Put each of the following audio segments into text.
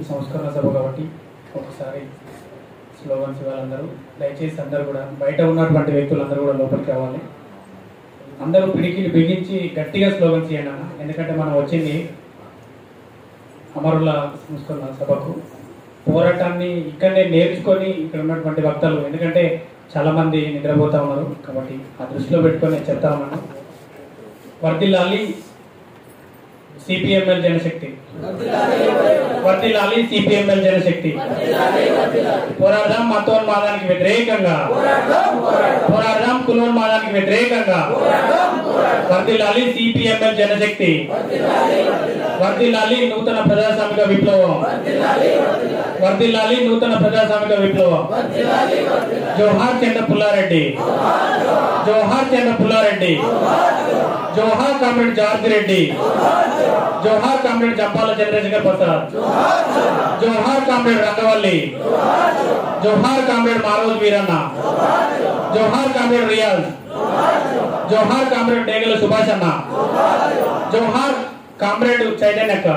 సంస్కరణ సభ కాబట్టి ఒకసారి స్లోగన్స్ ఇవ్వాలందరూ. దయచేసి అందరూ కూడా బయట ఉన్నటువంటి వ్యక్తులందరూ కూడా లోపలికి రావాలి. అందరూ పిడికిలు బిగించి గట్టిగా స్లోగన్స్ ఇవ్వండి అన్న. ఎందుకంటే మనం వచ్చింది అమరుల సంస్కరణ సభకు. పోరాటాన్ని ఇక్కడనే నేర్చుకొని ఇక్కడ ఉన్నటువంటి వక్తలు, ఎందుకంటే చాలా మంది నిద్రపోతా ఉన్నారు కాబట్టి ఆ దృష్టిలో పెట్టుకొని చెప్తా ఉన్నాను. వర్ధిల్లాలి సిపిఎంఎల్ జనశక్తి, వర్ధిల్లాలి సిపిఎంఎల్ జనశక్తి. పోరాడదాం మతోన్మాదానికి వ్యతిరేకంగా, పోరాడదాం కులోన్మాదానికి వ్యతిరేకంగా. వర్ధిల్లాలి సిపిఎంఎల్ జనశక్తి, వర్ధిల్లాలి నూతన ప్రజాస్వామిక విప్లవం, వర్ధిల్లాలి నూతన ప్రజాస్వామిక విప్లవం. జోహార్ చంద్ర పుల్లారెడ్డి, జోహార్ చంద్ర పుల్లారెడ్డి, జోహార్ కామ్రేడ్ జార్జ్ రెడ్డి, జోహార్ కామ్రేడ్ జంపాల చంద్రశేఖర్ ప్రసాద్, జోహార్ కామ్రేడ్ రంగవల్లి, జోహార్ కామ్రేడ్ మారోజ్ వీరన్న, జోహార్ కామ్రేడ్ రియాజ్, జోహార్ కామ్రేడ్ డేగల సుభాష్ అన్న, జోహార్ కామ్రేడ్ చైతన్యక్క.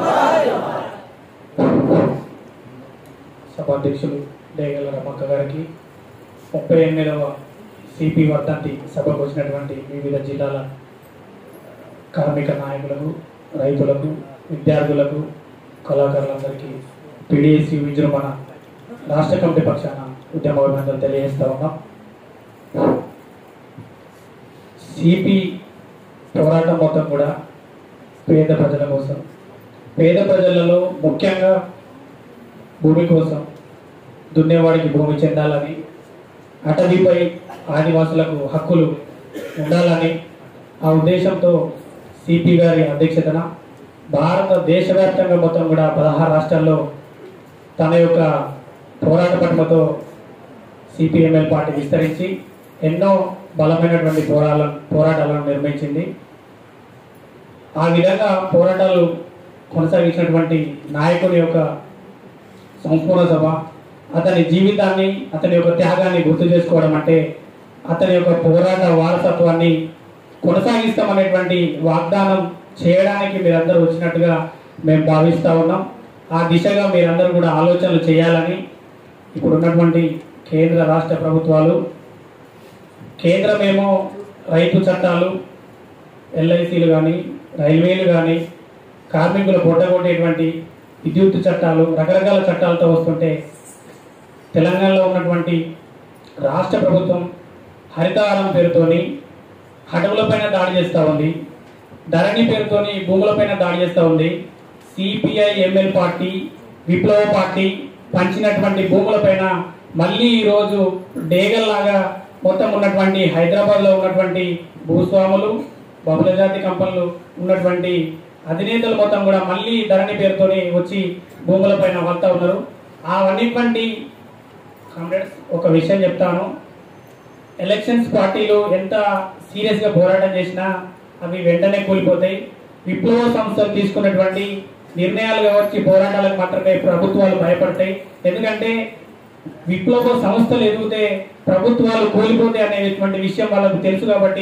సభాధ్యక్షులు డేగల రమక్క గారికి 38వ సిపి వర్ధంతి సభకు వచ్చినటువంటి వివిధ జిల్లాల కార్మిక నాయకులకు, రైతులకు, విద్యార్థులకు, కళాకారులందరికీ పిడిఎస్యు విజృంభణ రాష్ట్ర కమిటీ పక్షాన ఉద్యమ అభినందనలు తెలియజేస్తా ఉన్నాం. సిపి పోరాటం మొత్తం కూడా పేద ప్రజల కోసం, పేద ప్రజలలో ముఖ్యంగా భూమి కోసం, దున్నేవాడికి భూమి చెందాలని, అటవీపై ఆదివాసులకు హక్కులు ఉండాలని ఆ ఉద్దేశంతో సిపి గారి అధ్యక్షతన భారతదేశవ్యాప్తంగా మొత్తం కూడా 16 రాష్ట్రాల్లో తన యొక్క పోరాట పటిమతో సిపిఎంఎల్ పార్టీ విస్తరించి ఎన్నో బలమైనటువంటి పోరాటాలను నిర్మించింది. ఆ విధంగా పోరాటాలు కొనసాగించినటువంటి నాయకుడి యొక్క సంపూర్ణ సభ, అతని జీవితాన్ని, అతని యొక్క త్యాగాన్ని గుర్తు చేసుకోవడం అంటే అతని యొక్క పోరాట వారసత్వాన్ని కొనసాగిస్తామనేటువంటి వాగ్దానం చేయడానికి మీరందరూ వచ్చినట్టుగా మేము భావిస్తూ ఉన్నాం. ఆ దిశగా మీరందరూ కూడా ఆలోచనలు చేయాలని ఇప్పుడు ఉన్నటువంటి కేంద్ర రాష్ట్ర ప్రభుత్వాలు, కేంద్రమేమో రైతు చట్టాలు, ఎల్ఐసీలు కానీ, రైల్వేలు కానీ, కార్మికులు పొట్టగొట్టేటువంటి విద్యుత్ చట్టాలు, రకరకాల చట్టాలతో వస్తుంటే తెలంగాణలో ఉన్నటువంటి రాష్ట్ర ప్రభుత్వం హరితహారం పేరుతోని అడవులపైన దాడి చేస్తూ ఉంది, ధరణి పేరుతోని భూములపైన దాడి చేస్తూ ఉంది. సిపిఐ ఎంఎల్ పార్టీ, విప్లవ పార్టీ పంచినటువంటి భూములపైన మళ్ళీ ఈరోజు డేగల్లాగా మొత్తం ఉన్నటువంటి హైదరాబాద్లో ఉన్నటువంటి భూస్వాములు, బహుళ జాతి కంపెనీలు ఉన్నటువంటి అధినేతలు మొత్తం కూడా మళ్ళీ ధరణి పేరుతోని వచ్చి భూములపైన వల్తా ఉన్నారు. అవన్నిటువంటి కామ్రేడ్స్ ఒక విషయం చెప్తాను, ఎలక్షన్స్ పార్టీలు ఎంత సీరియస్గా పోరాటం చేసినా అవి వెంటనే కూలిపోతాయి. విప్లవ సంస్థలు తీసుకున్నటువంటి నిర్ణయాలు కావచ్చు, పోరాటాలకు మాత్రమే ప్రభుత్వాలు భయపడతాయి. ఎందుకంటే విప్లవ సంస్థలు ఎదిగితే ప్రభుత్వాలు కూలిపోతాయి అనేటువంటి విషయం వాళ్ళకు తెలుసు. కాబట్టి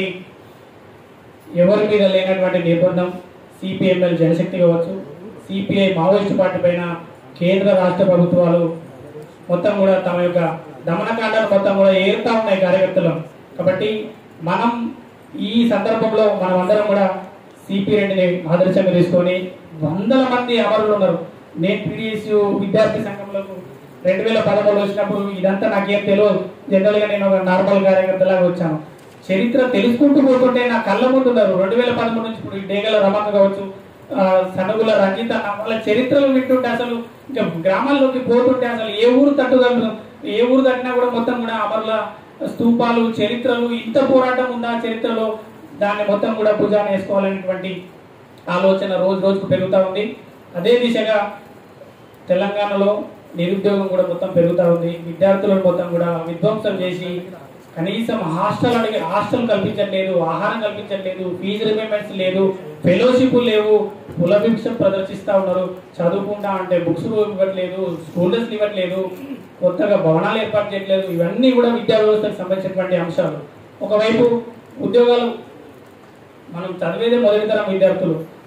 ఎవరి మీద లేనటువంటి నిర్బంధం సిపిఎంఎల్ జనశక్తి కావచ్చు, సిపిఐ మావోయిస్టు పార్టీ పైన కేంద్ర రాష్ట్ర ప్రభుత్వాలు మొత్తం కూడా తమ యొక్క దమనకాండను మొత్తం కూడా ఏరుతా ఉన్నాయి కార్యకర్తలు. కాబట్టి మనం ఈ సందర్భంలో మనం అందరం కూడా సిపి రెడ్డిని ఆదర్శంగా తీసుకొని, వందల మంది అమరులు ఉన్నారు. నేను పిడిఎస్యు విద్యార్థి సంఘంలో 2013 వచ్చినప్పుడు ఇదంతా నాకేం తెలియదు. జనరల్గా నేను ఒక నార్మల్ కార్యకర్తలాగా వచ్చాను. చరిత్ర తెలుసుకుంటూ పోతుంటే నా కళ్ళ ముందు ఉన్నారు. 2013 నుంచి ఇప్పుడు డేగల రమక్క కావచ్చు, సనుగుల రంజిత, వాళ్ళ చరిత్రలు వింటుంటే అసలు ఇంకా గ్రామాల్లోకి పోతుంటే అసలు ఏ ఊరు తట్టినా కూడా మొత్తం కూడా అమరుల స్తూపాలు, చరిత్రలు, ఇంత పోరాటం ఉందా చరిత్రలో, దాన్ని మొత్తం కూడా భుజాన వేసుకోవాలనేటువంటి ఆలోచన రోజు రోజుకు పెరుగుతూ ఉంది. అదే దిశగా తెలంగాణలో నిరుద్యోగం కూడా మొత్తం పెరుగుతూ ఉంది. విద్యార్థులను మొత్తం కూడా విధ్వంసం చేసి కనీసం హాస్టల్ కల్పించట్లేదు, ఆహారం కల్పించట్లేదు, ఫీజు రిపేమెంట్స్ లేదు, ఫెలోషిప్ లేవు, కులభిక్ష ప్రదర్శిస్తూ ఉన్నారు. చదువుకుంటా అంటే బుక్స్ ఇవ్వట్లేదు, స్కూల్ డ్రెస్లు ఇవ్వట్లేదు, కొత్తగా భవనాలు ఏర్పాటు చేయట్లేదు. ఇవన్నీ కూడా విద్యా వ్యవస్థకు సంబంధించినటువంటి అంశాలు. ఒకవైపు ఉద్యోగాలు, మనం చదివేదే మొదటి తరం విద్యార్థులు,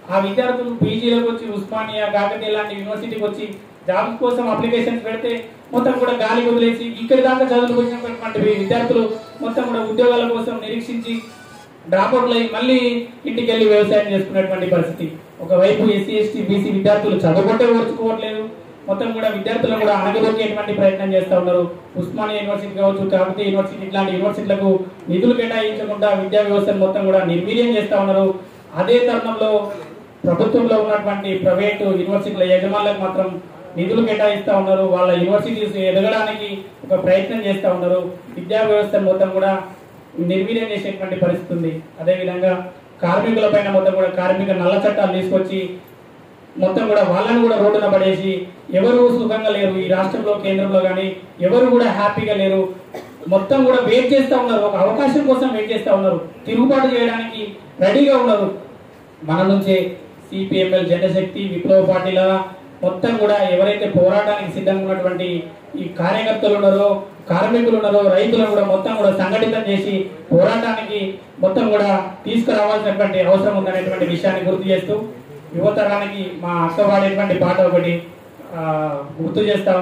ఆ విద్యార్థులు పీజీలకు వచ్చి ఉస్మానియా, కాకతీయ లాంటి యూనివర్సిటీకి వచ్చి జాబ్స్ కోసం అప్లికేషన్స్ పెడితే మొత్తం కూడా గాలి వదిలేసి ఇక్కడి దాకా చదువుకు వచ్చినటువంటి విద్యార్థులు మొత్తం కూడా ఉద్యోగాల కోసం నిరీక్షించి డ్రాప్అవుట్లు అయ్యి మళ్ళీ ఇంటికి వెళ్ళి వ్యవసాయం చేసుకునేటువంటి పరిస్థితి. ఒకవైపు ఎస్సీ ఎస్టీ బీసీ విద్యార్థులు చదువుకుంటే ఓర్చుకోవట్లేదు, మొత్తం కూడా విద్యార్థులను కూడా అణగదొక్కేటువంటి ప్రయత్నం చేస్తూ ఉన్నారు. ఉస్మానియా యూనివర్సిటీ కావచ్చు, కాకతీయ యూనివర్సిటీ ఇట్లాంటి యూనివర్సిటీలకు నిధులు కేటాయించకుండా విద్యా వ్యవస్థను మొత్తం కూడా నిర్వీర్యం చేస్తూ ఉన్నారు. అదే తరుణంలో ప్రభుత్వంలో ఉన్నటువంటి ప్రైవేటు యూనివర్సిటీల యజమానులకు మాత్రం నిధులు కేటాయిస్తూ ఉన్నారు. వాళ్ళ యూనివర్సిటీస్ ఎదగడానికి ఒక ప్రయత్నం చేస్తూ ఉన్నారు. విద్యా వ్యవస్థను మొత్తం కూడా నిర్వీర్యం చేసేటువంటి పరిస్థితి ఉంది. అదేవిధంగా కార్మికుల పైన మొత్తం కూడా కార్మిక నల్ల చట్టాలు తీసుకొచ్చి మొత్తం కూడా వాళ్ళని కూడా రోడ్డున పడేసి ఎవరు సుఖంగా లేరు. ఈ రాష్ట్రంలో కేంద్రంలో కానీ ఎవరు కూడా హ్యాపీగా లేరు. మొత్తం కూడా వెయిట్ చేస్తూ ఉన్నారు, ఒక అవకాశం కోసం వెయిట్ చేస్తూ ఉన్నారు, తిరుగుబాటు చేయడానికి రెడీగా ఉన్నారు. మన నుంచే సిపిఎంఎల్, జనశక్తి, విప్లవ పార్టీల మొత్తం కూడా ఎవరైతే పోరాటానికి సిద్ధంగా ఉన్నటువంటి ఈ కార్యకర్తలు ఉన్నారో, కార్మికులు ఉన్నారో, రైతులను కూడా మొత్తం కూడా సంఘటితం చేసి పోరాటానికి మొత్తం కూడా తీసుకురావాల్సినటువంటి అవసరం ఉందనేటువంటి విషయాన్ని గుర్తు చేస్తూ యువతరానికి మా అక్క పాడేటువంటి పాట ఒకటి గుర్తు చేస్తాం.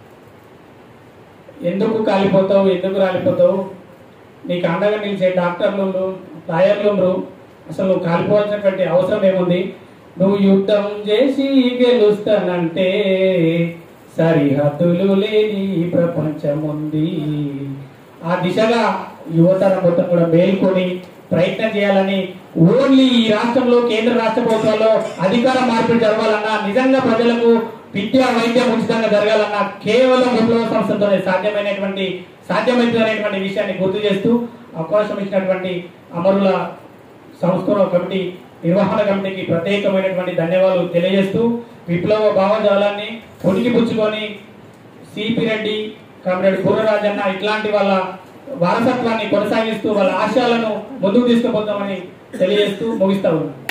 ఎందుకు కాలిపోతావు, ఎందుకు రాలిపోతావు, నీకు అండగా నిలిచే డాక్టర్లు, లాయర్లు, అసలు నువ్వు కాలిపోవాల్సినటువంటి అవసరం ఏముంది, నువ్వు యుద్ధం చేసి గెలుస్తానంటే సరిహద్దులు లేని ప్రపంచం ఉంది. ఆ దిశగా యువతరం మొత్తం కూడా మేల్కొని ప్రయత్నం చేయాలని, ఓన్లీ ఈ రాష్ట్రంలో కేంద్ర రాష్ట్ర ప్రభుత్వాల్లో అధికార మార్పిడి జరగాలన్నా, నిజంగా ప్రజలకు విద్యా వైద్యం ఉచితంగా జరగాలన్నా కేవలం విప్లవ సంస్థతోనే సాధ్యమవుతుందనేటువంటి విషయాన్ని గుర్తు చేస్తూ అవకాశం ఇచ్చినటువంటి అమరుల సంస్కరణ కమిటీ, నిర్వహణ కమిటీకి ప్రత్యేకమైనటువంటి ధన్యవాదాలు తెలియజేస్తూ విప్లవ భావజాలాన్ని పుచ్చుకొని సిపి రెడ్డి, కామ్రేడ్ పూర్ణరాజన్న ఇట్లాంటి వాళ్ళ వారసత్వాన్ని కొనసాగిస్తూ వాళ్ళ ఆశయాలను ముందుకు తీసుకుపోతామని తెలియజేస్తూ ముగిస్తా ఉన్నాను.